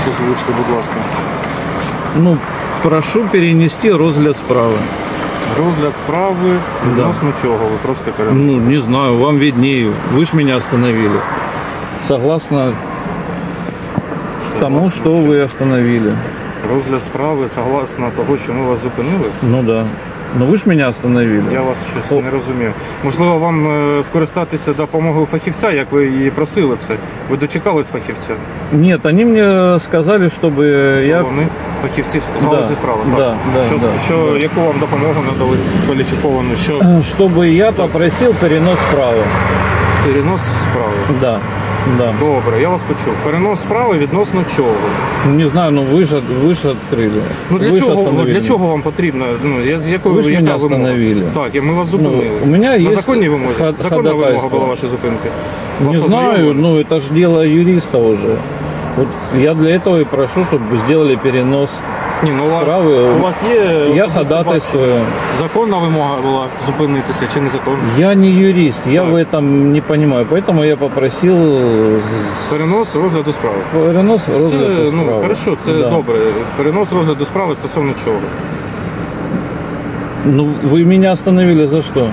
Озвучте, будь ласка. Ну, прошу перенести розгляд справи. Розгляд справи відносно чого? Ви просто Ну, переносите? не знаю, вам виднее. Вы ж меня остановили. Согласно тому, что вы остановили. Розгляд справи согласно того, що ми вас зупинили? Ну да. Ну вы ж меня остановили. Я вас щось не розумію. Можливо, вам скористатися допомогою фахівця, як ви і просили це? Ви дочекались фахівця? Нет, они мне сказали, чтобы я... Вони фахівці з галузі справи. Да, да. Яку вам допомогу надали кваліфіковану? Чтобы я попросил перенос справи. Перенос справи? Да, да. Добре, я вас почув. Перенос справи відносно чого? Не знаю, ну вы же открыли. Ну Вы ж для остановили. чого вам потрібно? Ну, з якою Ви ж мене яка вимога? остановили. Так, ми вас зупинили. Ну, у мене На є законній вимозі? Законна вимога ходатайство. була вашої зупинки? Не Вас знаю, ознайомили? ну это ж дело юриста уже. Вот я для этого и прошу, чтобы сделали перенос Ні, ну справи. у вас є... Я ходатайствую. Законна вимога була зупинитися чи незаконна? Я не юрист, я в этом не понимаю, поэтому я попросил Перенос розгляду справи. перенос розгляду Це, справи. ну, хорошо, це Да. добре. Перенос розгляду справи стосовно чого? Ну, вы меня остановили за что?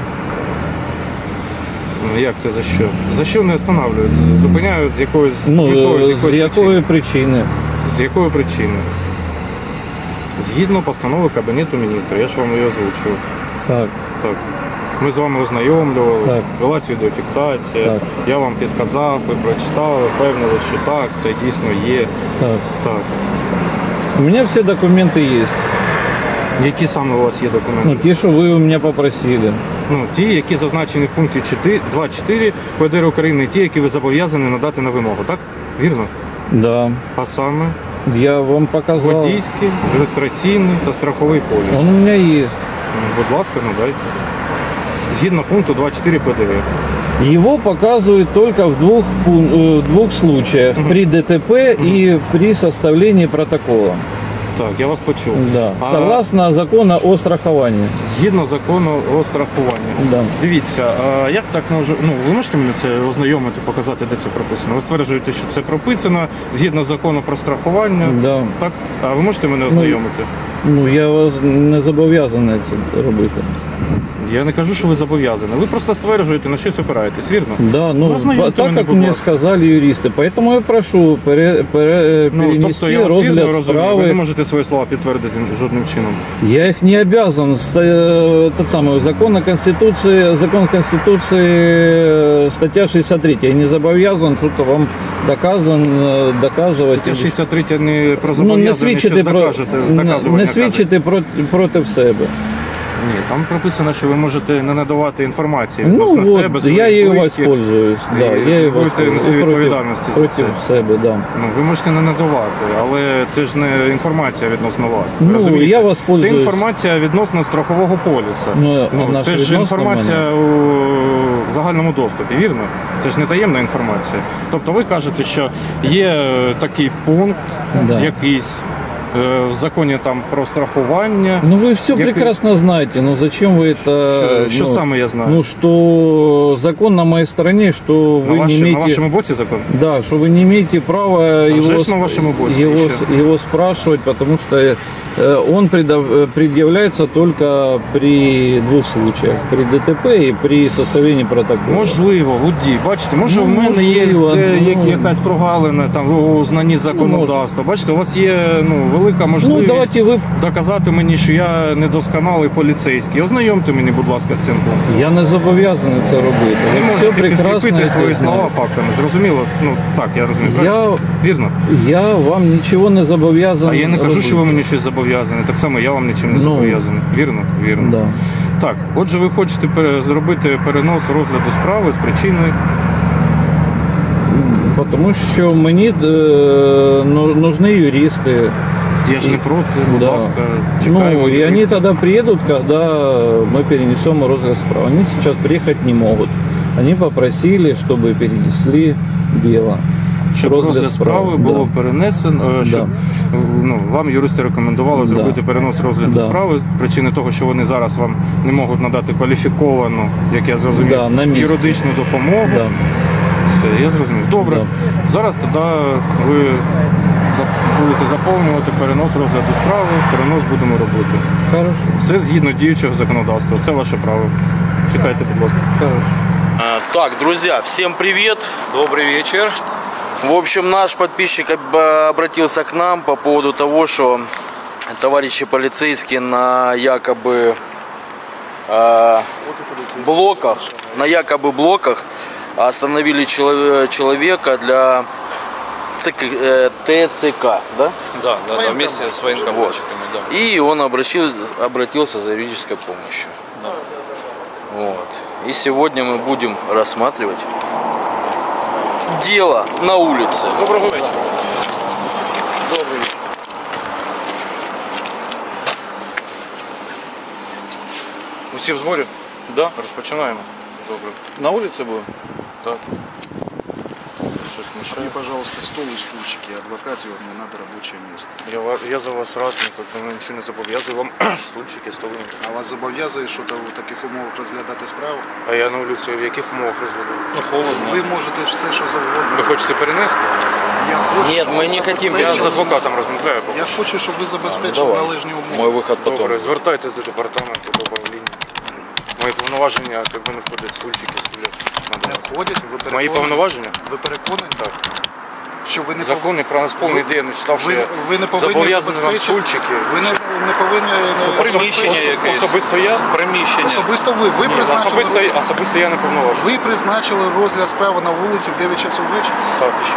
Ну, як це за що? За що не останавливають? Зупиняють з якоїсь Ну, метою, з якої причини? З якої причини? Згідно постанови Кабінету міністрів, я ж вам її озвучив. Так, Так. Ми з вами ознайомлювалися, Так. велась відеофіксація, Так. я вам підказав, ви прочитали, впевнили, що так, це дійсно є. так. Так. У меня все документы есть. Які саме у вас є документи? Ну, те, что вы у меня попросили. Ну, ті, які зазначені в пункті 2.4 ПДР України, ті, які ви зобов'язані надати на вимогу, так? Вірно? Да. А саме Я вам показал. водійський, реєстраційний та страховий поліс. Он у меня есть. Будь ласка, надайте. Згідно пункту 2.4 ПДР. Его показывают только в двух случаях. При ДТП и при составлении протокола. Так, я вас почув. Да. А Согласно закону о страховании. згідно закону о страхуванні. Да. Дивіться, а як так може... Ну, ви можете мені це ознайомити, показати, де це прописано? Ви стверджуєте, що це прописано згідно закону про страхування. Да. Так? А ви можете мене ознайомити? Ну, я вас не зобов'язаний це робити. Я не кажу, що ви зобов'язані. Ви просто стверджуєте, на щось опираєтесь, вірно? Да, ну, ознайомте так мене, как будь мне ласка. сказали юристы. Поэтому я прошу перенести тобто я вас вірно розгляд розумію, ви не справы. можете свої слова підтвердити жодним чином. Я их не обязан. Тот самый закон Конституции, статья 63. Я не зобов'язан что-то вам доказывать. Стаття 63 не про Ну, не зобов'язання, що свідчити доказування. свідчити проти себе. Ні, там прописано, що ви можете не надавати інформації Ну відносно вот, себе, я своїх ею близьких. воспользуюсь. Да, І я ею будете нести воспользуюсь. відповідальності за Против це. себе, да. Ну, ви можете не надавати, але це ж не інформація відносно вас. Ви Ну, розумієте? я Це воспользуюсь. інформація відносно страхового поліса. Ну, вона це ж ж відносно інформація у загальному доступі, вірно? Це ж не таємна інформація. Тобто ви кажете, що є такий пункт, Да. якийсь в законі там про страхування. Ну вы все Який- прекрасно знаете, но зачем вы это... Що саме я знаю? Ну что закон на моей стороне, что вы не на имеете... вашому боці закон? Да, что вы не имеете права вже его, ж на вашему боці его спрашивать, потому что он предъявляется только при двух случаях. При ДТП и при составлении протокола. Можливо, водій. Бачите, може Ну, в мене є можливо, ну. якась прогалина там у знанні законодавства. Бачите, у вас є велика можливість давайте ви- доказати мені, що я недосконалий поліцейський. Ознайомте мені, будь ласка, з цим пунктом. Я не зобов'язаний це робити. Ви Ви все можете прекрасно підкріпити це свої слова знаєте. фактами. Зрозуміло? Ну так, я розумію. правильно? Я, Вірно? я вам нічого не зобов'язаний. А я не кажу, робити. що ви мені щось зобов'язані. Так само я вам нічим не Ну, зобов'язаний. Вірно? Вірно. Да. Так, отже, ви хочете зробити перенос розгляду справи з причиною. Тому що мені нужны юристи. Я ж не проти, будь Да. ласка, чекаємо. Ну, и юриста. они тогда приедут, когда мы перенесем розыск справа. Они сейчас приехать не могут. Они попросили, чтобы перенесли дело. Щоб розгляд справи було перенесено, щоб вам юристи рекомендували зробити перенос розгляду справи з причини того, що вони зараз вам не можуть надати кваліфіковану, як я зрозумів, на місці. юридичну допомогу. Да. Все, я зрозумів. Добре. Зараз тоді ви будете заповнювати перенос розгляду справи, перенос будемо робити. Хорошо. Все згідно діючого законодавства. Це ваше право. Чекайте, будь ласка. Хорошо. Так, друзья, всем привет. Добрый вечер. В общем, наш подписчик обратился к нам по поводу того, что товарищи полицейские на якобы блоках остановили человека для ТЦК, да? Да, вместе с военкоматчиками, да. И он обратился за юридической помощью. Да. Вот. И сегодня мы будем рассматривать дело на улице. Доброго вечора. Добрый. Усі в зборі? Да. Розпочинаємо. Добре. На улице будем? Так. Щось мішає. Мне, пожалуйста, стол и стульчики. Адвокат, его, мне надо рабочее место. Я за вас рад, нічого не зобов'язую вам стульчики, столи. А вас зобов'язує, що в таких умовах розглядати справу? А я на вулиці в яких умовах розглядаю? Ну, холодно. Ви можете все, що завгодно. Ви хочете перенести? Я хочу, Нет, щоб мы ви не хотим. Я з забезпечили- адвокатом розмовляю. поки Я що. хочу, щоб ви забезпечили Давай. належні умови. Мой выход потом. Добре, звертайтесь до департаменту, до управління. Мої повноваження, якби не входять стульчики, стуля. Не входять, ви переконані? Мої повноваження? Ви переконані? Так. Що ви не Закони про нас повний Ви- день не читав, що ви, я ви не повинні зобов'язаний вам забезпечити. стульчики. Ви не повинні приміщення забезпечити. якесь. Особисто я? Приміщення. Особисто ви. Ви Ні, призначили, особисто я не повноважений. ви призначили розгляд справи на вулиці в 9 часов вечора. Так, і що?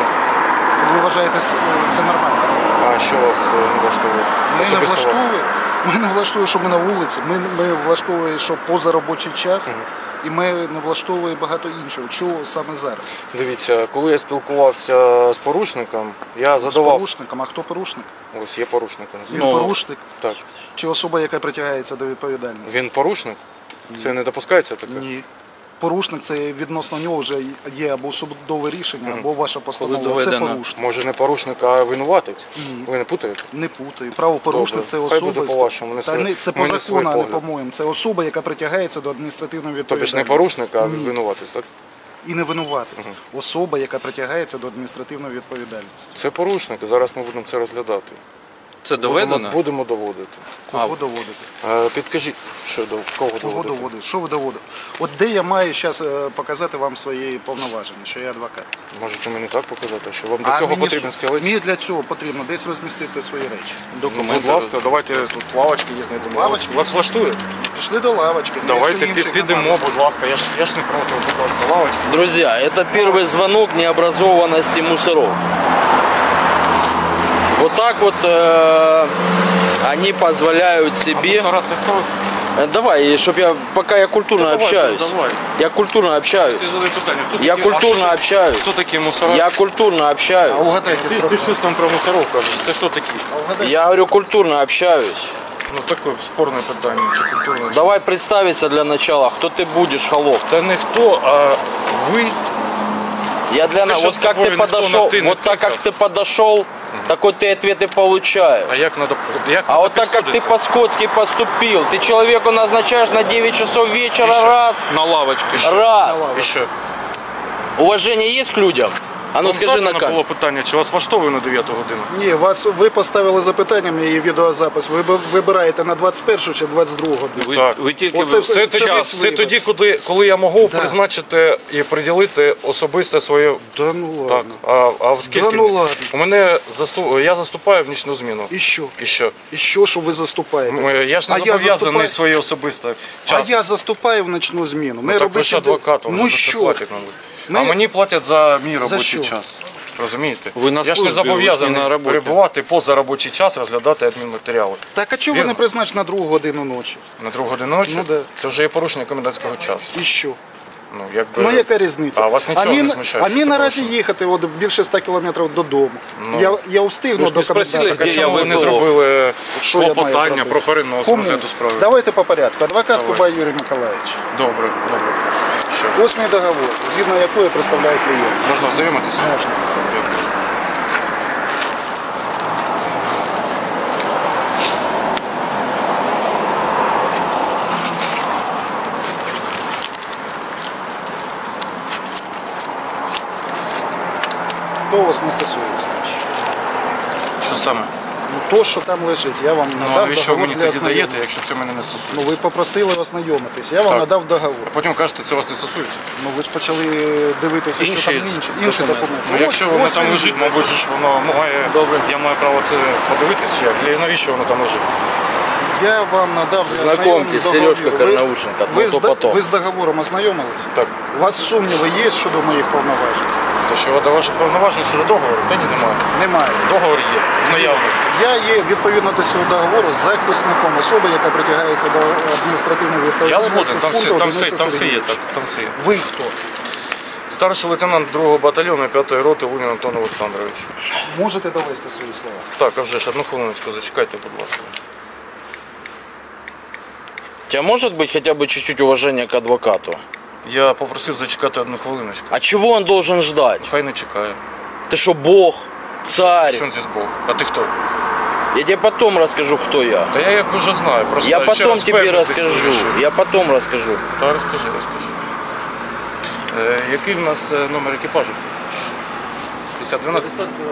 Ви вважаєте, це нормально? А що вас не влаштовує? Ми не Особисто вас? влаштовує. Ми не влаштовує, що ми на вулиці. Ми влаштовує, що поза робочий час. І ми не влаштовує багато іншого. Чого саме зараз? Дивіться, коли я спілкувався з порушником, я З задавав... порушником. А хто порушник? Ось є порушником. Він порушник Так. чи особа, яка притягається до відповідальності? Він порушник? Це не допускається таке? Ні. Порушник це відносно нього вже є або судове рішення, або ваша постанова. Це доведено. порушник. Може не порушник, а винуватець? Ні. Ви не путаєте? Не путаю. Правопорушник Добре. це Хай особа. буде по-вашому, не Та своє- не, це ми по не закону, а свій не погляд. по-моєму. Це особа, яка притягається до адміністративної Тобто відповідальності. ж не порушник, а Ні. винуватець, так? І не винуватець. Особа, яка притягається до адміністративної відповідальності. Це порушник, зараз ми будемо це розглядати. Це доведено? Будемо доводити. Кого доводити? Підкажіть, що до кого Кого доводити? доводити? Що ви доводите? От де я маю зараз показати вам свої повноваження, що я адвокат? Можете мені так показати, що вам до цього потрібно стілець? Мені для цього потрібно десь розмістити свої речі. Документи. Будь ласка, давайте тут лавочки є, знайдемо. Лавочки? Вас влаштує? Пішли до лавочки. Давайте якщо інших підемо, немає. будь ласка. Я ж не проти, будь ласка, лавочки. Друзья, это первый звонок необразованности мусоров. Вот так вот они позволяют себе... Мусора це хто? Давай, пока я культурно Давай, общаюсь. давай. Я культурно общаюсь. Ти задай питання. Хто Я такі- культурно общаюсь. Хто такі мусора? Я культурно общаюсь. А угадайте, Ти щось там про мусоров кажеш. Це хто такі? Я говорю, культурно общаюсь. Ну таке спорне питання, чи культурне. Давай представиться для начала, кто ты будешь, холоп. Та не хто, а ви. Я для что вот с как тобой ты никто подошел, на «ты» не вот так как тыкал? ты подошел, такой ты ответ и получаешь. А як надо... А вот так как ты по-скотски поступил, ты человеку назначаешь на 9 часов вечера раз. На лавочке. Раз. І що? Уважение есть к людям? А ну скажи на було камеру. питання, чи вас влаштовує на 9 годину? Ні, ви поставили запитання, мені відеозапис. Ви вибираєте на 21 чи 22 годину. Так. Ви тільки Оце Це Це тоді, час це вибір. тоді коли я можу Да. призначити і приділити особисте своє... Да ну Так, ладно. а в скільки? Да ну ладно. У мене я заступаю в нічну зміну. І що? І що? І що ви заступаєте? Я ж не А я зобов'язаний заступаю- своє особисте А час. я заступаю в ночну зміну. Ми Так ви робочі ж адвокат, вам Ну за це що? платять, мабуть. Ми- А мені платять за мій робочий що? час. Розумієте? Ви на я ж не службі, ви зобов'язаний ж не на роботі. перебувати поза робочий час, розглядати адмінматеріали. Так а чого ви Вірно. не призначите на 2 годину ночі? На 2 годину ночі? Ну, да. Це вже є порушення комендантського часу. І що? Ну, якби... Ну яка різниця? А вас нічого не смущає, А що мені це наразі порушення? їхати от, більше 100 кілометрів додому. Я встигну Ви ж до не спросили, комендантського. Так, де а я чому ви не виколов? зробили Що я маю клопотання зробити? про перенос Кому? розгляду справи? Давайте по порядку. Адвокат Давай. Кубай Юрій Миколаївич. Добре, добре. Що? Ось мій договор, згідно якої представляє клієнт. Можна ознайомитися? Можна. Дякую. То вас не стосується. Що саме? Ну, то, що там лежить, я вам Ну, надав навіщо ви договор мені для тоді даєте, ознайомлення. якщо це мене не стосується? Ну, ви попросили ознайомитись, я вам Так. надав договор. Потім кажете, це вас не стосується. Ну, ви ж почали дивитися, що там інші документи. Ну, якщо воно там він лежить, є. мабуть, ж воно має, я маю право це подивитись, чи як? І навіщо воно там лежить? Я вам надав для Знакомьтесь, ознайомлення Сережка договір. Карнаушенко, Ви, то потом. ви з договором ознайомились? Так. У вас сумніви є щодо моїх повноважень? То що до ваших повноважень щодо договору, тоді немає. Немає. Договор є в наявності. Я є відповідно до цього договору захисником особи, яка притягається до адміністративної Я відповідальності. згоден, там пункту все Дениса є, Сергійовича. там все є. Ви хто? Старший лейтенант 2-го батальйону 5-ї роти Лунін Антон Олександрович. Можете довести свої слова? Так, а вже ж, одну хвилиночку, зачекайте, будь ласка. У тебя может быть хотя бы чуть-чуть уважения к адвокату? Я попросив зачекати одну хвилиночку. А чего он должен ждать? Хай не чекає. Ты что, бог? Царь? Що здесь Бог? А ти хто? Я тебе потом расскажу, кто я. Та я як вже знаю, просто Я ще потом раз тебе впевнитись расскажу. вирішив. Я потом расскажу. Та розкажи. Який в нас номер екіпажу? 5012?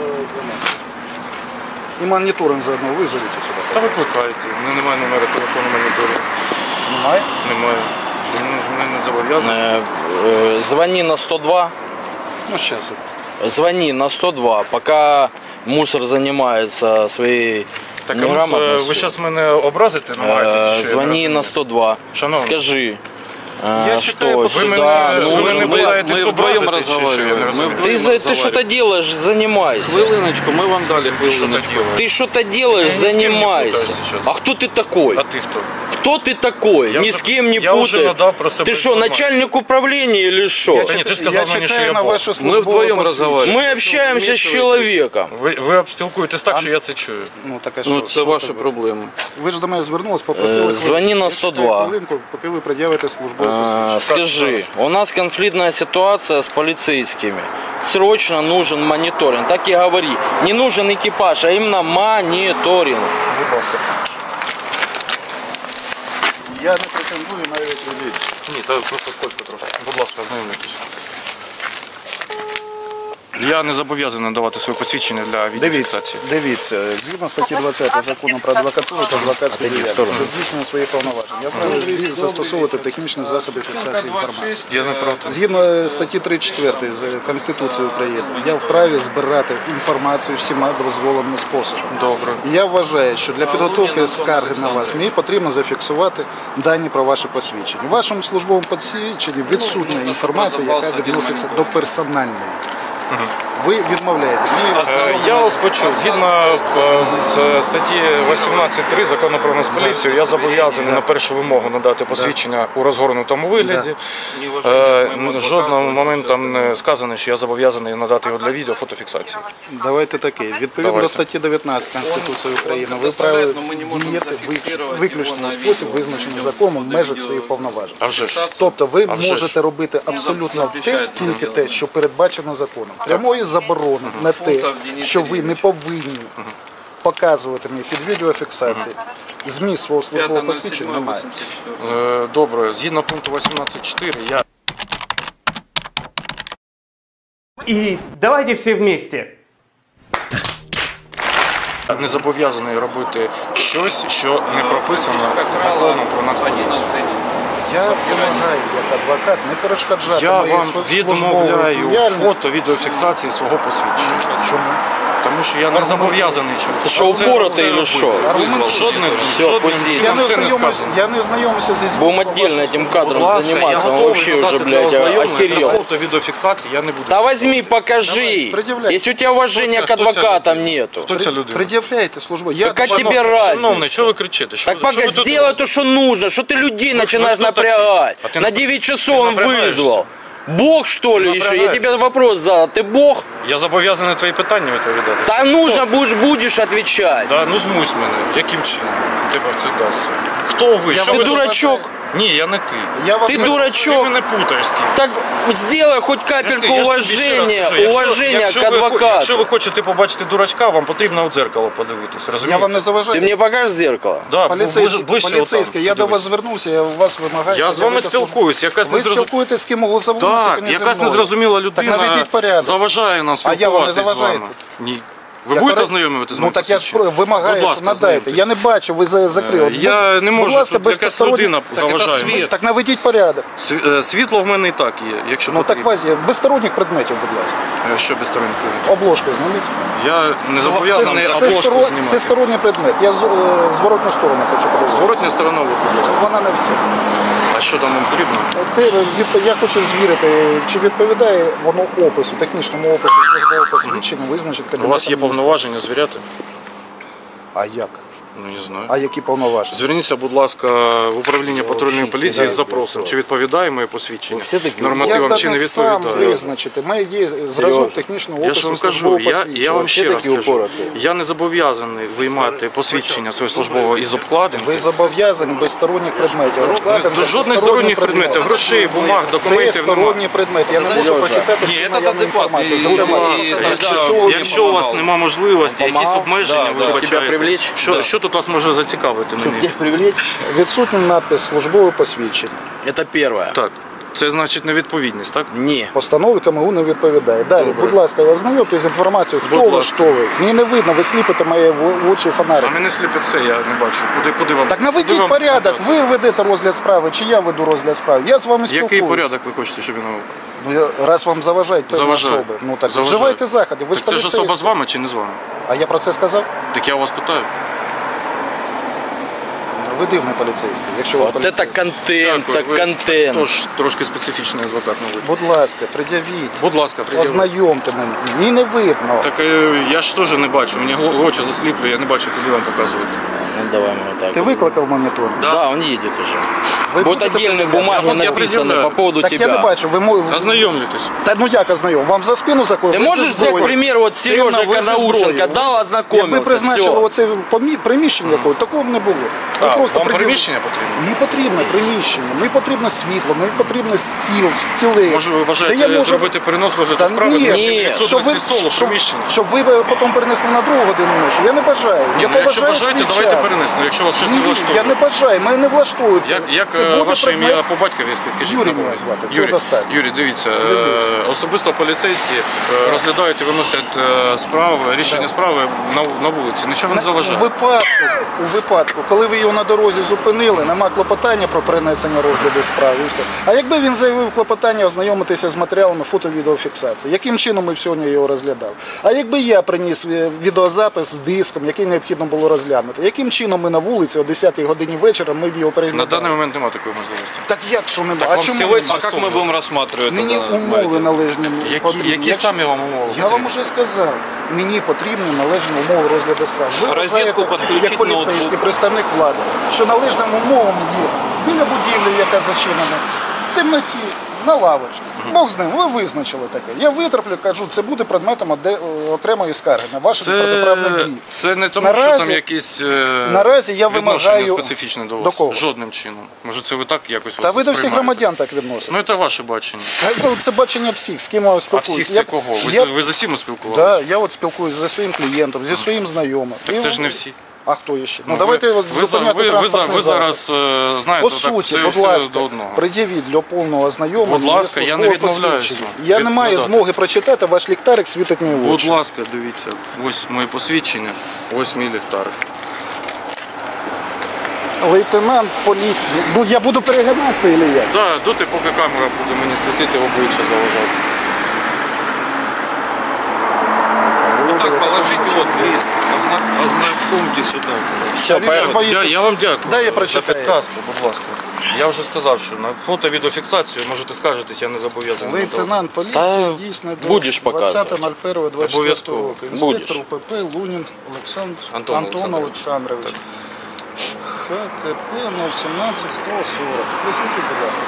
І моніторинг заодно визовіть сюди. Та викликайте. Немає номера телефону монітору. Немає? Немає. Що ми не зобов'язані? Звони на 102. Ну, зараз. Звони на 102, пока мусор занимается своей Так, неграмотностью. ви зараз мене образите, намагаєтесь? чи що? Я не Звони розумію. на 102. Шановний. Скажи, Я что читаю, Ви сюда мене, ви нужен мене был- питаєтесь мы вдвоем образити, чи що? Я не разговариваем. розумію. Ты что-то делаешь, занимайся. Хвилиночку, мы вам дали Ти що хвилиночку. так робиш? Ты что-то делаешь, Я ни с кем не занимайся. путаюсь сейчас. А кто ты такой? А ти хто? Кто ты такой? Я Ни уже- с кем не я уже путай. надав про себе Ты что, информацию. начальник управления или что? Та ні, ти сказав Я мені, що чекаю я на Бог. ваше Мы службове вдвоем посвідчення. разговариваем. Мы общаемся с человеком. Ви спілкуєтесь так, що я це чую. Ну, так, а Ну, що? це Що ваші таке? проблеми. Ви ж до мене звернулись, попросили. Звони на 102. Хвилинку, поки ви пред'явите службове посвідчення. Скажи, у нас конфликтная ситуация с полицейскими. Срочно нужен мониторинг. Так и говори. Не нужен экипаж, а именно мониторинг. Будь ласка. Я не претендую навіть людей. Ні, та просто сколько трошки. Будь ласка, ознайомлюйтесь. Я не зобов'язаний надавати своє посвідчення для відеофіксації. Дивіться, згідно статті 20 закону про адвокатуру та адвокатську діяльність, для здійснення своїх повноважень, я вправі застосовувати технічні засоби фіксації інформації. Я не проти. Згідно статті 34 з Конституції України, я вправі збирати інформацію всіма дозволеними способами. Добре. Я вважаю, що для підготовки скарги на вас мені потрібно зафіксувати дані про ваше посвідчення. У вашому службовому посвідченні відсутня інформація, яка відноситься до персональної. Ви відмовляєте. Я вас почув. Згідно з статті 18.3 Закону про Нацполіцію, я зобов'язаний на першу вимогу надати посвідчення у розгорнутому вигляді. Жодного моменту там не сказано, що я зобов'язаний надати його для відео фотофіксації. Давайте таке. Відповідно Давайте. до статті 19 Конституції України, ви вправі діяти виключно у спосіб, визначений законом в межах своїх повноважень. А вже ж. Тобто ви А вже ж. можете робити абсолютно тільки те, що передбачено законом. Прямої заборони на те, що ви не повинні показувати мені під відеофіксації, зміст свого службового посвідчення немає. Добре, згідно пункту 18.4 я И давайте все вместе. не зобов'язаний робити щось, що не прописано законом про Нацполіцію. Я вимагаю, як адвокат, не перешкоджати Я моїй вам службовій відмовляю діяльності. фото відеофіксації свого посвідчення. Чому? Тому що я не зобов'язаний Ты что, упоротый или что? Жодним Всё, пустите. чином це не сказано. Я не ознайомився зі Будем змістом отдельно вашого этим кадром Будь ласка, я заниматься. Он готовий вообще уже, надати для блядь, ознайомлення, для охерел. фото відеофіксації я не буду. Да возьми, покажи. предъявляй. Если у тебя уважения Кто к ця адвокатам людина? нету. Хто ця людина? Пред'являйте службу. Я Так а думаю, тебе разница? Шановний, що ви кричите? Що, Так пока що ви тут сделай то, что нужно. Что ты людей начинаешь кто такой? напрягать? А ты На нап- 9 часов ты он напрягаешься. вызвал. Бог, что ли, еще? Я напрягаешься. тебе вопрос задал. Ты Бог? Я зобов'язаний твої питання відповідати. Да нужно будешь отвечать. Да, ну змусь мене. Яким чином тебе це вдасться? Хто ви? Що Ты ви дурачок. Ні, я не ти. Я вам Ты не- Ти дурачок. мене путаєш з ким. Так сделай хоть капельку уважения, уважения к Якщо адвокату. ви хочете побачити дурачка, вам потрібно у дзеркало подивитись. Я Розумієте? вам не заважаю. Ты мне покажешь зеркало? Да, Поліцейський, ближче поліцейський, отам, я до вас подивись. звернувся, я у вас вимагаю. Я з вами спілкуюсь, якась Ви незрозуміла. спілкуєтесь з ким завгодно, Так, тільки не зі якась мною. незрозуміла Так людина наведіть порядок. заважає нам А я вам не спілкуватись з вами. заважаю? Ні. Ви будете ознайомлюватися з моїм так я ж посвідченням? вимагаю, Будь ласка, що надайте. ознайомтесь. Я не бачу, ви закрили. Я не можу, Будь ласка, тут якась людина заважає. Так наведіть порядок. Світло в мене і так є, якщо Ну так потрібно. вас є. Без сторонніх предметів, будь ласка. Що без сторонніх предметів? Обложку зніміть. Я не зобов'язаний Це обложку це знімати. сторонній предмет. Я зворотну сторону хочу подивитися. Зворотня сторона, будь ласка. Вона не всі. А що там вам потрібно? Я хочу звірити, чи відповідає воно опису, технічному опису службового посвідчення, визначить У кабінет. вас є повноваження звіряти? А як? Ну, не знаю. А які повноваження? Зверніться, будь ласка, в управління патрульної поліції з запросом, чи відповідає моє посвідчення Я нормативам, чи не здатний сам відповідає. визначити. У мене є зразок технічного Я опису ж вам кажу, службового я посвідчення. вам ще раз кажу, я не зобов'язаний виймати посвідчення своє службове із обкладинки. Ви зобов'язані без сторонніх предметів. Обкладинка До це жодних сторонні сторонніх предметів, грошей, бумаг, Це документів немає. сторонні предмети. Я не можу прочитати всю наявну інформацію. Якщо у вас немає можливості, якісь обмеження, ви вбачаєте, що тут вас може зацікавити мені? Відсутній надпис службове посвідчення. Это первое. Так, це значить невідповідність, так? Не. Постанови КМУ не відповідає. Далі, Добре. будь ласка, ознайомтесь з інформацією, хто Будь ласка. влаштовує. Мені не видно, ви сліпите моє в очі А фонарик. мене сліпить це, я не бачу. Куди вам? Так куди наведіть вам порядок, надати? ви ведете розгляд справи, чи я веду розгляд справи. Я з вами спілкуюсь. Який порядок ви хочете, щоб я навів? Ну, раз вам заважають певні Заважаю. особи, ну так Заважаю. вживайте заходи. Ви ж Так це ж особа з поліцейський. вами чи не з вами? А я про це сказав? Так я у вас питаю. Ви дивний поліцейський, якщо ви Вот это поліцейський. контент, Дякую, так ви контент. Тож трошки специфічний адвокат на вид. Будь ласка, пред'явіть. Будь ласка, пред'явіть. Ознайомте мене. Мені не видно. Так я ж теж не бачу, мені очі засліплює, я не бачу, куди вам показувати. Ну, давай мы вот так. Ти викликав монітор? Да, он едет уже. Ви Вот будете отдельные пред'являти? бумаги Я написаны предъявляю. по поводу Так я не тебя. бачу, ви Ознайомлюйтесь. Та ну як ознайом? Вам за спину заходить? Ты можешь взять, к примеру, вот Сережа Конаушенко дал, Якби ознакомился, призначили все. оце приміщення якого, такого б не було. Ви А, просто вам пред'явили. приміщення потрібно? Не потрібно приміщення, мені потрібно світло, мені потрібно стілець. Може, ви Де я бажаєте можу- зробити перенос розгляду Та справи ні, з ні, відсутності столу в приміщенні? щоб ви потім перенесли на другу годину ночі. Я не бажаю. Ні, Я ну, якщо поважаю бажаєте, свій давайте час. перенести, якщо вас щось не Ні, влаштовує. я не бажаю, мене не влаштується. Як Це буде ваше предмет- ім'я по батькові, підкажіть? Юрій на мене мові. звати, цього достатньо. Юрій, дивіться, особисто поліцейські розглядають і виносять рішення справи на вулиці. Нічого не заважає. У випадку, коли ви його на дорозі зупинили, нема клопотання про перенесення розгляду справи і все. А якби він заявив клопотання ознайомитися з матеріалами фото-відеофіксації, яким чином ми б сьогодні його розглядав? А якби я приніс відеозапис з диском, який необхідно було розглянути, яким чином ми на вулиці о 10-й годині вечора ми б його На переглядали? даний момент немає такої можливості. Так як що немає? Так А вам чому стілець немає? А как мы будем рассматривать Мені это? умови належні потрібні. Які самі вам умови Я вам потрібні? уже сказав, мені потрібні належні умови розгляду справ. Ви Розетку вважаєте, підключити як поліцейський ноутбук. представник влади, що належним умовам є біля будівлі, яка зачинена, в темноті, на лавочці. Бог з ним, ви визначили таке. Я витраплю, кажу, це буде предметом окремої скарги на ваші протиправні дії. Це не тому, Наразі- що там якісь наразі я відношення вимагаю- специфічне до До вас. кого? Жодним чином. Може, це ви так якось Та ви до всіх сприймаєте? громадян так відносите. Ну, це ваше бачення. Це бачення всіх, з ким я А спілкуюся. всіх це кого? Ви з усіма спілкувалися? Так, я от спілкуюся зі своїм клієнтом, зі своїм знайомим. Так це ж не всі. А хто ще? Ну давайте зупиняти транспортний ви засіб. зараз знаєте, По так, суті, це будь все ласка, до одного. пред'явіть для повного ознайомлення. Будь ласка, я не службове відмовляюся посвідчення. Я не маю надати. змоги прочитати, ваш ліхтарик світить мені в Будь очі. ласка, дивіться, ось моє посвідчення, ось мій ліхтарик. Лейтенант поліції. Ну я буду переглядатися чи як? Да, доти, поки камера буде мені світити, в обличчя заважати. Так, положите вот, ознакомьте сюда. Все, поехали. Я вам дякую Дай я за прочитаю. підказку, будь ласка. Я вже сказав, що на фото-відеофіксацію можете скаржитись, я не зобов'язаний. Лейтенант поліції Та дійсно до будеш показувати. 20.01.24 Обов'язково. року. Інспектор УПП Лунін Олександр Антон Олександрович. ХКП 017 140. Присвітіть, будь ласка,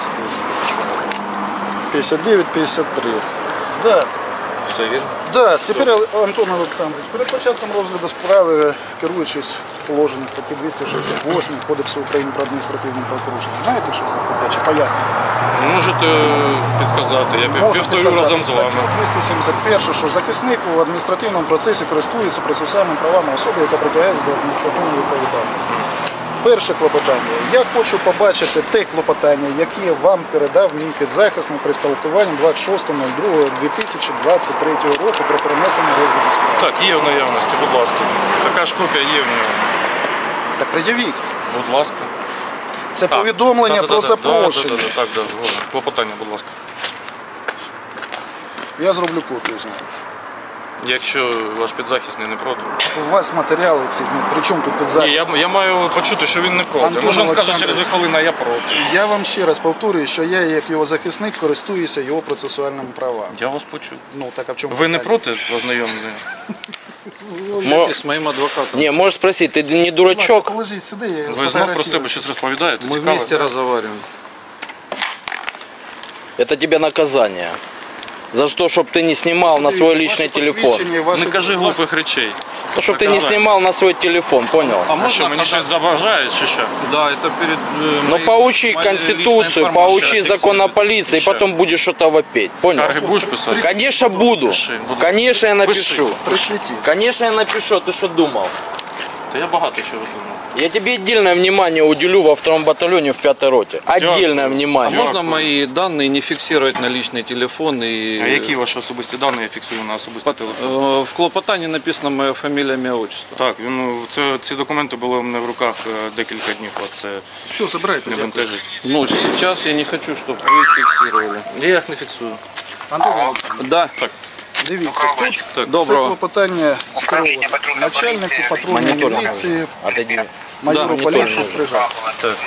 собі. 59-53. Да. Все вірно? Да, тепер Антон Олександрович, перед початком розгляду справи, керуючись положенням статті 268 Кодексу України про адміністративні правопорушення, знаєте, що за стаття, чи пояснення? Можете підказати, я повторю разом з вами. 271, що захисник у адміністративному процесі користується процесуальними правами особи, яка притягається до адміністративної відповідальності. Перше клопотання. Я хочу побачити те клопотання, яке вам передав мій підзахисний при спілкуванні 26.02.2023 року про перенесення розгляду справи. Так, є в наявності, будь ласка. Така ж копія є в нього. Так пред'явіть. Будь ласка. Це повідомлення про запрошення. Так, клопотання, будь ласка. Я зроблю копію з нього. Якщо ваш підзахисний не проти. У вас матеріали ці, при чому тут Ні, підзахисний? я маю почути, що він не проти. Антон Може він скаже Олександрович. через 2 хвилини, а я проти. Я вам ще раз повторюю, що я, як його захисник, користуюся його процесуальними правами. Я вас почув. Ну, так, а в чому Ви не питання? проти ознайомлення? С моим адвокатом. Не, можешь спросить, ты не Будь ласка, дурачок? положіть сюди, я Ви знов про сфотографую. себе щось розповідаєте? Мы Цікаве? вместе разговариваем. Это тебе наказание. За то, чтобы ты не снимал на свой Дивіться, личный ваше телефон. посвідчення і ваше- Не кажи глупих речей. Ну, чтобы ты не снимал на свой телефон, понял? А що, мені щось забажаєш чи що? Да, это перед... Ну, поучи Конституцию, поучи закон о полиции, и Еще. потом будешь что-то вопеть, понял? Скарги будеш писати? Конечно, буду. Пиши, будь ласка. Конечно, я напишу. Пиши. Пришліті. Конечно, я напишу. Ты что думал? Та я багато чого думав. Я тебе отдельное внимание уделю во 2-м батальоне в 5-й роте. Отдельное А внимание. можно мои данные не фиксировать на личный телефон? И... А які ваші особисті дані я фіксую на особистий телефон? В клопотании написано моя фамилия, имя, отчество. Так, ну, ці документи були у мене в руках декілька днів, а це Все, забирайте. не бентежить. Ну, сейчас я не хочу, чтобы вы фиксировали. Я їх не фіксую. Антон Олександрович, Да. Так, дивіться, тут так. це Доброго. клопотання скеровано начальнику патрульної міліції, Отойди. майору Да, поліції Стрижак. Так,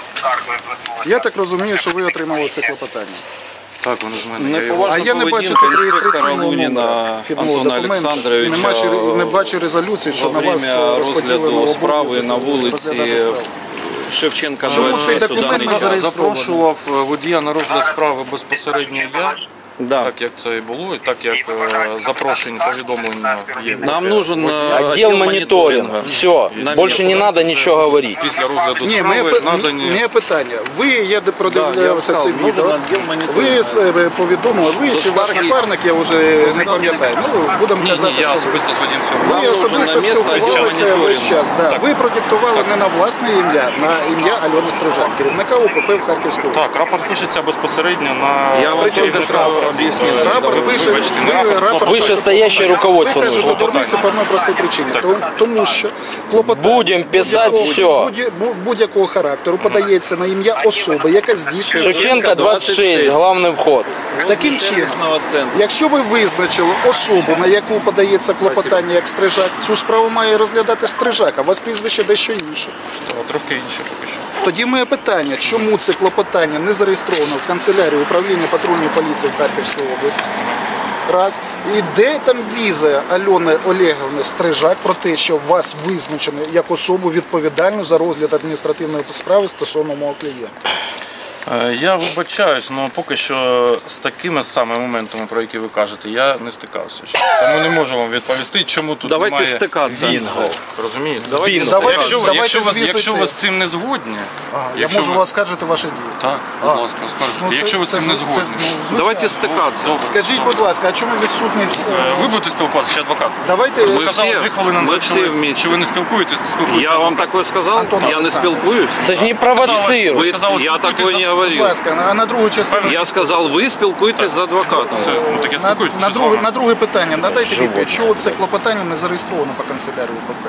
Я так розумію, що ви отримали це клопотання. так, вони ж в мене. Не Я його- поважна А я не бачу поведінка тут інспектора реєстраційного Луніна номера фірмового Антона документа. Олександровича Не бачу резолюції, що во на вас время розподілено розгляду справи обов'язок на вулиці розглядати справу. Шевченка Чому 26 цей у документ даний не час. зареєстрований? Запрошував водія на розгляд справи безпосередньо я, Да. так як це і було, і так як запрошень, повідомлення є. Нам нужен Отдел мониторинга. Все. Больше не надо ничего говорить. Після розгляду Ні, справи надані. моє питання. Ви, я я продивлявся сказав, це нужен відео, відділ моніторингу. ви повідомили, ви чи ваш скарги- напарник, я вже не пам'ятаю. Ну, будемо Ні, казати, ні, я що ви. особисто з водієм Ви Нам нужен особисто на місце спілкувалися відділ весь час. Да. Так. Ви продиктували не на власне ім'я, на ім'я Альони Стрижак, керівника УПП в Харківській області. Так, рапорт пишеться безпосередньо на Я вам Причому только це что рапорт? объяснил. Рапорт пише, вибачте, не рапорт, Вышестоящее Ви руководство кажете нужно. дурниці по одній простій причині. Тому що клопотання Будем писать будь-якого- всё. будь-якого характеру подається на ім'я особи, яка здійснює. Шевченко 26, главный вход. Таким чином, Комплексного центра. якщо ви визначили особу, на яку подається клопотання як Стрижак, цю справу має розглядати Стрижак, а у вас прізвище дещо інше. трохи інше поки що. Тоді моє питання, чому це клопотання не зареєстровано в канцелярії управління патрульної поліції в Харківській області? Раз. І де там віза Альони Олегівни Стрижак про те, що вас визначено як особу відповідальну за розгляд адміністративної справи стосовно мого клієнта? Я вибачаюсь, але поки що з такими самими моментами, про які ви кажете, я не стикався ще. Тому не можу вам відповісти, чому тут Давайте немає стикатися. візи. Розумієте? Давайте Якщо ви з цим не згодні, Я якщо можу ви- оскаржити ваше дії. Так, будь ласка, оскаржуйте. Ну, це- Якщо ви з це- цим не це- згодні. Давайте стыкаться. Добре. Скажіть, будь ласка, а чому відсутній? Ви будете спілкуватися чи адвокат? Давайте Ви казали всі- 2 хвилини ми назад, всі що ви- вместе. що ви не спілкуєтесь, спілкуєтеся. Я вам такое сказал? Антон Я не Александрович. спілкуюсь? Это же не провоцируй. Ви сказали, Я спілкуйтесь такое не за- Будь говорил. ласка, а на другу частину. Я сказал, вы спілкуйтесь з адвокатом. Все, ну так я На, спілкуюся. на, друге, на друге питання, надайте відповідь, чого це клопотання не зареєстровано по канцелярії УПП?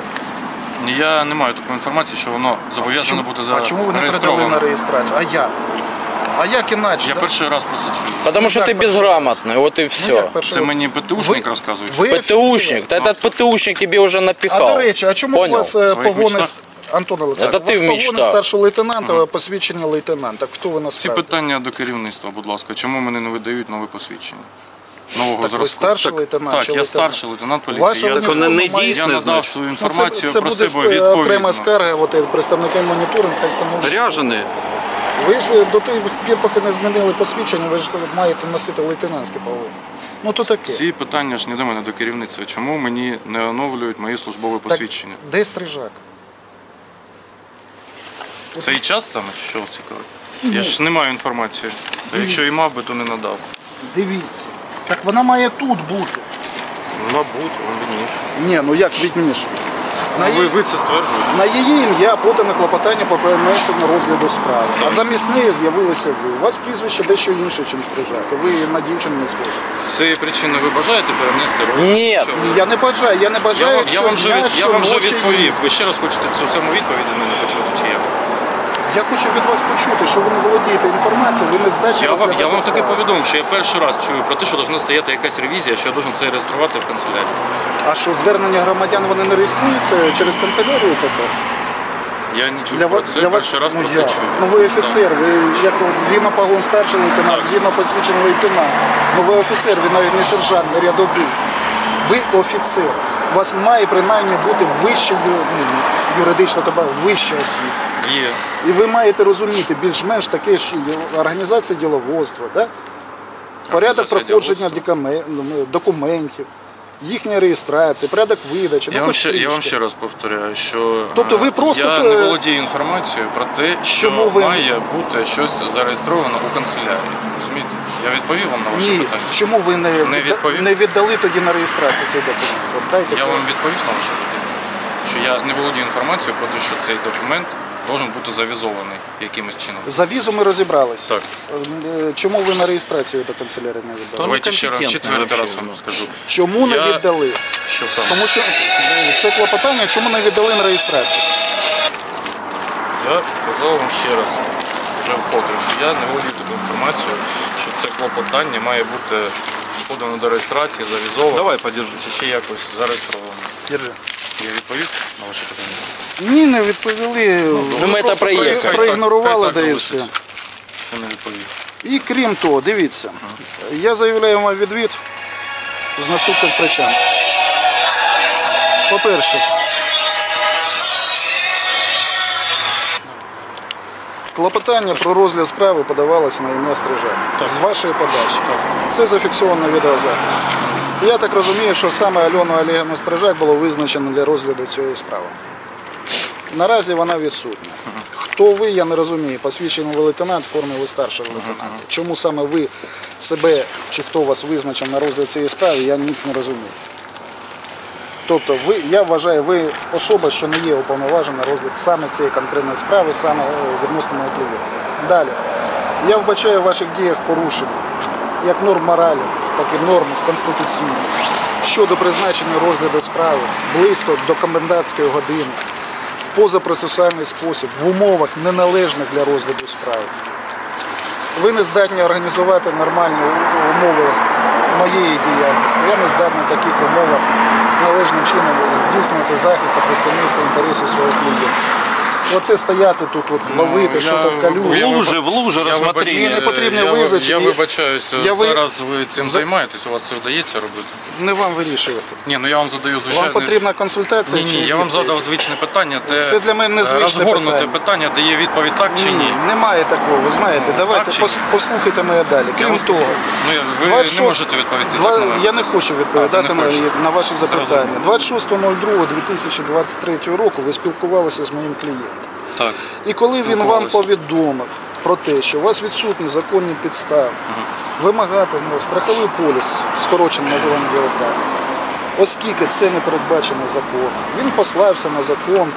Я не маю такої інформації, що воно зобов'язане бути А чому ви не передали на зареєстровано. реєстрацію? А як? А як іначе? Я да? перший раз просто чую. Потому что Так, ты безграмотный, вот и Ну, все. як перший Це раз? мені ПТУшник Ви- розказує. ви- ПТУшник, да этот ПТУшник тебе уже А напихал. до речі, а чому у Понял? вас Своїх погони... мечтах? Антон Олександрович, Це ти у вас вмічтав. погони старшого лейтенанта, посвідчення лейтенанта. Хто ви Ці насправді? питання до керівництва, будь ласка. Чому мене не видають нове посвідчення? Нового Так ви зразку. старший лейтенант Так, чи я лейтенант? старший лейтенант Ваша поліції. Я, уніформа не має- дійсне, я надав значить. свою Ну, інформацію це про буде себе окрема відповідно. скарга, представники моніторингу, хай встановлюють. Ряженые. Ви ж до тих пір, поки не змінили посвідчення, ви ж маєте носити лейтенантські погони. Ну то таке. Ці питання ж не до мене, до керівництва. Чому мені не оновлюють мої службові Так, посвідчення? де Стрижак? Цей час саме, чи що вас цікавить? Я ж не маю інформації. А якщо і мав би, то не надав. Дивіться. Так вона має тут бути. Мабуть, він бідніше. Ні, ну як відніше? Ви це стверджуєте? На її ім'я подано клопотання про перенесення розгляду справи. А замість неї з'явилися ви. У вас прізвище дещо інше, ніж Стрижак. Ви на дівчину не схожі. З цієї причини ви бажаєте перенести розгляд? Нет. Я не бажаю, я Я вам вже ночі відповів. Ви ще раз хочете цьому відповідь від мене почути, чи як? Я хочу від вас почути, що ви не володієте інформацією, ви не здатні розглядати Я вам таки справу. повідомив, що я перший раз чую про те, що повинна стояти якась ревізія, що я должен це реєструвати в канцелярії. А що, звернення громадян вони не реєструються через канцелярію тепер? Я не чую про це, перший раз про це чую. Ну ви офіцер, ви як згідно погон старший лейтенант, згідно посвідчений лейтенант. Ну ви офіцер, ви навіть не сержант, не рядовий. Ви офіцер. У вас має принаймні бути вища юридична вища освіта. Є. І ви маєте розуміти більш-менш таке ж організація діловодства, да? Порядок проходження документів, їхня реєстрація, порядок видачі. Я вам ще раз повторяю, що тобто ви просто я не володію інформацією про те, що має бути щось зареєстровано у канцелярії. Розумієте? Я відповів вам на ваше питання. Чому ви не віддали тоді на реєстрацію цей документ? Я вам відповів на ваше питання, що я не володію інформацією про те, що цей документ должен бути завізований якимось чином. За візу ми розібрались. Так. Чому ви на реєстрацію до канцелярії не віддали? Давайте ще раз, четвертий раз вам скажу. Чому не віддали? Що саме? Тому що це клопотання, чому не віддали на реєстрацію? Я сказав вам ще раз, вже вкотре, що я не володію такою інформацією, що це клопотання має бути подано до реєстрації, завізовано. Давай, подержи. Чи якось зареєстровано. Держи. Я відповів на ваше питання? Ні, не відповіли. ми просто проігнорували, да і все. Я не відповів. І крім того, дивіться, я заявляю вам відвід з наступних причин. По-перше, клопотання про розгляд справи подавалося на ім'я Стрижака. З вашої подачі. Це зафіксовано на відеозаписі. Я так розумію, що саме Альону Олегівну Стрижак було визначено для розгляду цієї справи. Наразі вона відсутня. Хто ви, я не розумію. Посвідчений ви лейтенант, в формі ви старшого лейтенанта. Чому саме ви себе, чи хто вас визначив на розгляд цієї справи, я ніц не розумію. Тобто, я вважаю, ви особа, що не є уповноважена на розгляд саме цієї конкретної справи, саме відносно мого клієнта. Далі. Я вбачаю в ваших діях порушення як норм моралі, так і норм конституційних щодо призначення розгляду справи близько до комендантської години, в позапроцесуальний спосіб, в умовах неналежних для розгляду справи. Ви не здатні організувати нормальні умови моєї діяльності. Я не здатний в таких умовах належним чином здійснювати захист та представництво інтересів своїх клієнтів. Оце стояти тут, ловити, що там калюжі. В луже рассмотрение. Мені не потрібно визначити. Я вибачаюсь, зараз ви цим займаєтесь, у вас це вдається робити? Не вам вирішувати. Ні, я вам задаю звичайне... Вам потрібна консультація? Ні, я вам задав звичне питання, де це для мене незвичне розгорнуте питання, де є відповідь так чи ні. Немає такого, ви знаєте. Давайте послухайте мене далі. Крім того, ви не можете відповісти. Я не хочу відповідати на ваші запитання. 26.02.2023 року ви спілкувалися з моїм клієнтом. Так. І коли він вам повідомив про те, що у вас відсутні законні підстави, вимагати страховий поліс, скорочено називаємо його так, оскільки це не передбачено законом, він послався на закон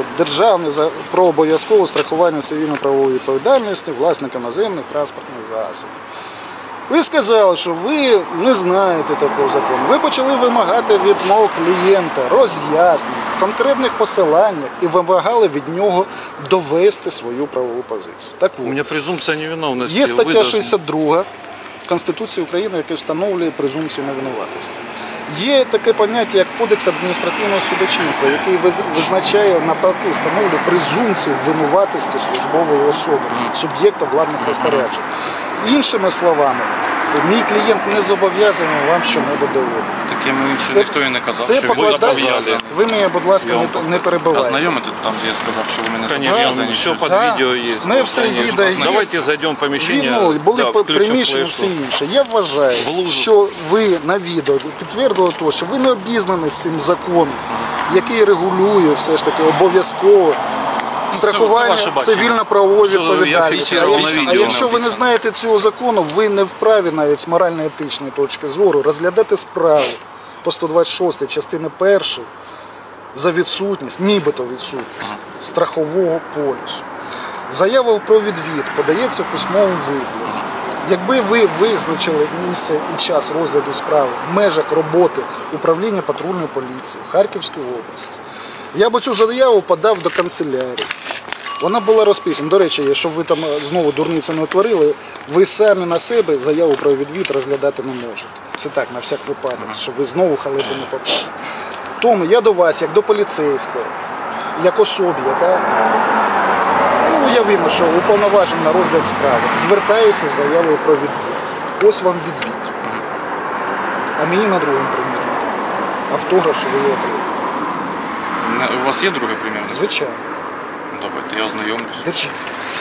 про обов'язкове страхування цивільно-правової відповідальності власника наземних транспортних засобів. Ви сказали, що ви не знаєте такого закону. Ви почали вимагати від мого клієнта роз'яснень, конкретних посилань і вимагали від нього довести свою правову позицію. Так У меня презумпция невиновности. є стаття 62 Конституції України, яка встановлює презумпцію невинуватості. Є таке поняття, як Кодекс адміністративного судочинства, який визначає, навпаки, встановлює презумпцію винуватості службової особи, суб'єкта владних розпоряджень. Іншими словами, мій клієнт не зобов'язаний вам що-небудь доводити. Таким іншим ніхто і не казав, що ви зобов'язані. Ви мене, будь ласка, не перебивайте. Ознайомити там, де я сказав, що ви мене Конечно, зобов'язані. все под Да, видео есть. не все відео є. Давайте зайдем в помещение. Були включим приміщення, флешку. все інше. Я вважаю, що ви на відео підтвердили те, що ви не обізнані з цим законом, який регулює все ж таки обов'язково страхування цивільно-правової відповідальності. А якщо ви не знаєте цього закону, ви не вправі навіть з морально-етичної точки зору розглядати справу по 126 частини 1 за відсутність, нібито відсутність страхового полісу. Заява про відвід подається в письмовому вигляді. Якби ви визначили місце і час розгляду справи в межах роботи управління патрульної поліції в Харківській області, я б цю заяву подав до канцелярії. Вона була розписана. До речі, щоб ви там знову дурницю не утворили, ви самі на себе заяву про відвід розглядати не можете. Це так, на всяк випадок, щоб ви знову халепу не попали. Тому я до вас, як до поліцейського, як особі, яка, уявимо, що уповноважена на розгляд справи, звертаюся з заявою про відвід. Ось вам відвід. А мені на другому примірі. Автограф, що ви його отримали. У вас є друге примірник? Звичайно. Давайте, я ознайомлюсь. Держіть.